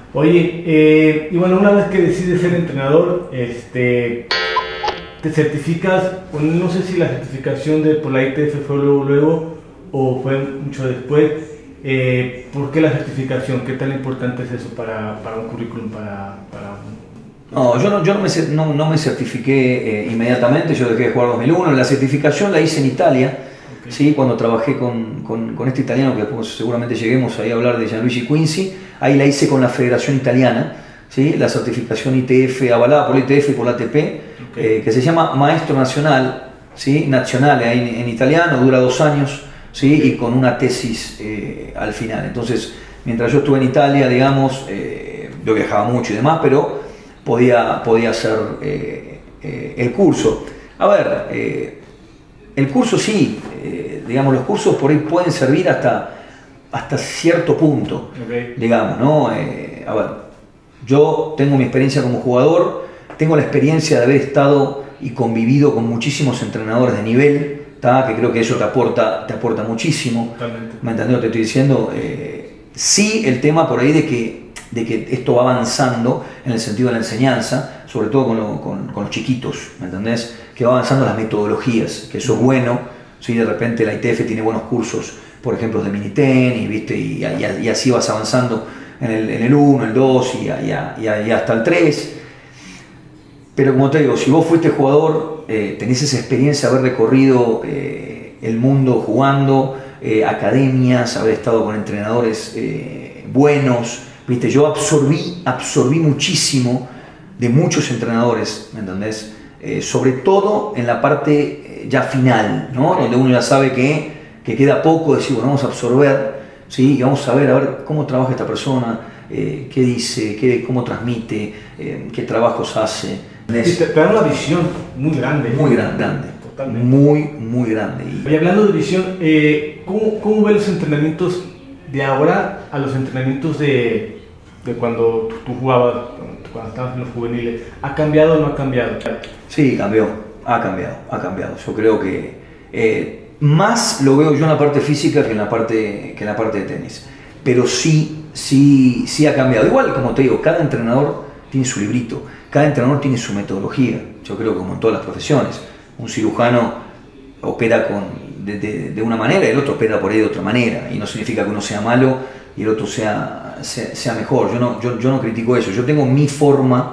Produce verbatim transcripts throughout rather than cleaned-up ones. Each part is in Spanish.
Oye, eh, y bueno, una vez que decides ser entrenador, este, te certificas, bueno, no sé si la certificación de por la I T F fue luego, luego o fue mucho después. Eh, ¿Por qué la certificación? ¿Qué tan importante es eso para, para un currículum? Para, para un... No, yo no, yo no, me, no, no me certifiqué eh, inmediatamente, yo dejé de jugar en dos mil uno. La certificación la hice en Italia, okay. ¿Sí? Cuando trabajé con, con, con este italiano, que después seguramente lleguemos ahí a hablar de Gianluigi Quincy, ahí la hice con la Federación Italiana, ¿sí? La certificación I T F, avalada por I T F y por la A T P, okay. eh, que se llama Maestro Nacional, ¿sí? Nazionale en, en italiano, dura dos años. ¿Sí? Y con una tesis eh, al final. Entonces, mientras yo estuve en Italia, digamos, eh, yo viajaba mucho y demás, pero podía, podía hacer eh, eh, el curso. A ver, eh, el curso sí, eh, digamos, los cursos por ahí pueden servir hasta, hasta cierto punto, okay. digamos, ¿no? Eh, a ver, yo tengo mi experiencia como jugador, tengo la experiencia de haber estado y convivido con muchísimos entrenadores de nivel, que creo que eso te aporta, te aporta muchísimo. Totalmente. ¿Me entendés lo que te estoy diciendo? Eh, sí, el tema por ahí de que, de que esto va avanzando en el sentido de la enseñanza, sobre todo con, lo, con, con los chiquitos, ¿me entendés? Que va avanzando las metodologías, que eso es bueno. ¿Sí? De repente la I T F tiene buenos cursos, por ejemplo, de mini tenis, ¿viste? Y, y, y así vas avanzando en el, en el uno, el dos y, y, y, y hasta el tres. Pero como te digo, si vos fuiste jugador, eh, tenés esa experiencia de haber recorrido eh, el mundo jugando, eh, academias, haber estado con entrenadores eh, buenos, ¿viste? Yo absorbí, absorbí muchísimo de muchos entrenadores, ¿me entendés? Eh, sobre todo en la parte ya final, ¿no? Donde uno ya sabe que, que queda poco, decir, bueno, vamos a absorber, ¿sí? Y vamos a ver, a ver cómo trabaja esta persona, eh, qué dice, qué, cómo transmite, eh, qué trabajos hace. Sí, te, te da una visión muy grande. Muy grande, grande. Totalmente. Muy, muy grande. Y hablando de visión, eh, ¿cómo, ¿cómo ves los entrenamientos de ahora a los entrenamientos de, de cuando tú jugabas, cuando estabas en los juveniles? ¿Ha cambiado o no ha cambiado? Sí, cambió, ha cambiado, ha cambiado. Yo creo que eh, más lo veo yo en la parte física que en la parte, que en la parte de tenis. Pero sí, sí, sí ha cambiado. Igual, como te digo, cada entrenador tiene su librito. Cada entrenador tiene su metodología, yo creo que como en todas las profesiones. Un cirujano opera con, de, de, de una manera y el otro opera por ahí de otra manera. Y no significa que uno sea malo y el otro sea, sea, sea mejor. Yo no, yo, yo no critico eso. Yo tengo mi forma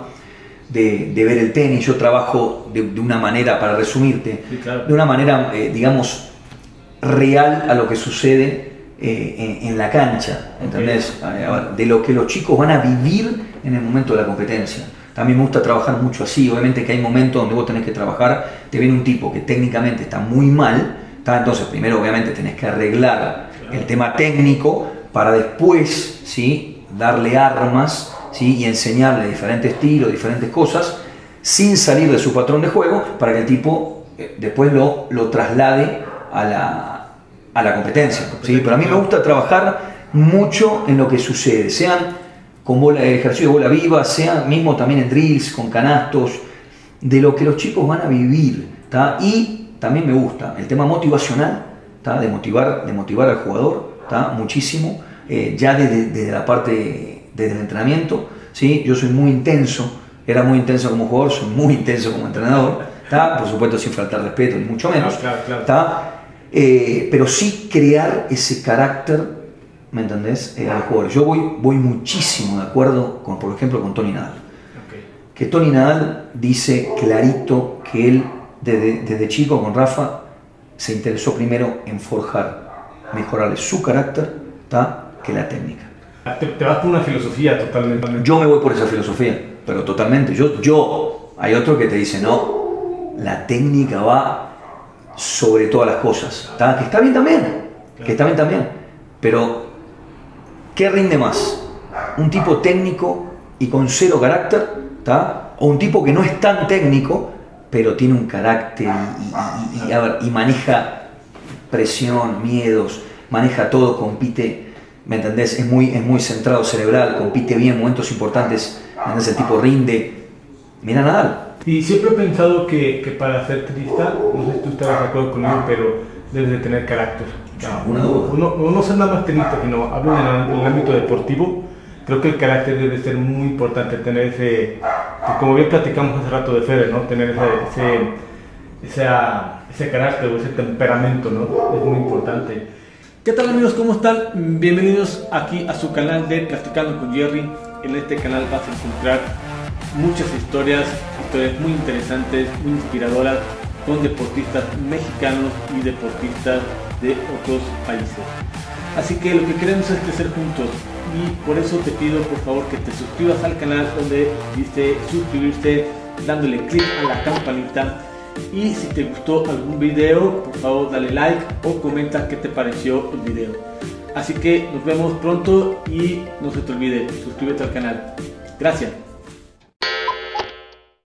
de, de ver el tenis. Yo trabajo de, de una manera, para resumirte, sí, claro. de una manera, eh, digamos, real a lo que sucede eh, en, en la cancha. ¿Entendés? Okay. De lo que los chicos van a vivir en el momento de la competencia. También me gusta trabajar mucho así. Obviamente que hay momentos donde vos tenés que trabajar, te viene un tipo que técnicamente está muy mal, ¿tá? Entonces primero obviamente tenés que arreglar el tema técnico para después, ¿sí? Darle armas, ¿sí? Y enseñarle diferentes estilos, diferentes cosas, sin salir de su patrón de juego, para que el tipo eh, después lo, lo traslade a la, a la competencia, ¿sí? Pero a mí me gusta trabajar mucho en lo que sucede, sean con bola, ejercicio de bola viva, sea mismo también en drills, con canastos, de lo que los chicos van a vivir, ¿tá? Y también me gusta el tema motivacional, ¿tá? De motivar, de motivar al jugador, ¿tá? Muchísimo, eh, ya desde, desde la parte, desde el entrenamiento, ¿sí? Yo soy muy intenso, era muy intenso como jugador, soy muy intenso como entrenador, ¿tá? Por supuesto sin faltar respeto, ni mucho menos, claro, claro, claro. ¿tá? Eh, pero sí crear ese carácter, ¿me entendés? Eh, a los jugadores. Yo voy, voy muchísimo de acuerdo con, por ejemplo, con Tony Nadal. Okay. Que Tony Nadal dice clarito que él, desde, desde chico con Rafa, se interesó primero en forjar, mejorarle su carácter, ¿tá? Que la técnica. Te, te vas por una filosofía totalmente. Yo me voy por esa filosofía, pero totalmente. Yo, yo, hay otro que te dice, no, la técnica va sobre todas las cosas, ¿tá? Que está bien también, que está bien también, pero ¿qué rinde más? ¿Un tipo técnico y con cero carácter? ¿Tá? ¿O un tipo que no es tan técnico, pero tiene un carácter y, y, y, a ver, y maneja presión, miedos, maneja todo, compite, ¿me entendés? Es muy, es muy centrado cerebral, compite bien en momentos importantes, ¿entendés? El tipo rinde. Mira Nadal. Y siempre he pensado que, que para ser tenista, no sé si tú estarás de acuerdo conmigo, pero debes de tener carácter. No, una duda. Uno, uno no ser nada más tenista, sino hablo en el, en el ámbito deportivo. creo que el carácter debe ser muy importante, tener ese, como bien platicamos hace rato de Federer, ¿no? Tener ese, ese, esa, ese carácter o ese temperamento, ¿no? Es muy importante. ¿Qué tal, amigos? ¿Cómo están? Bienvenidos aquí a su canal de Platicando con Jerry. En este canal vas a encontrar muchas historias, historias muy interesantes, muy inspiradoras, con deportistas mexicanos y deportistas de otros países. Así que lo que queremos es crecer juntos y por eso te pido por favor que te suscribas al canal donde dice suscribirse, dándole clic a la campanita, y si te gustó algún video por favor dale like o comenta qué te pareció el video. Así que nos vemos pronto y no se te olvide, suscríbete al canal. Gracias.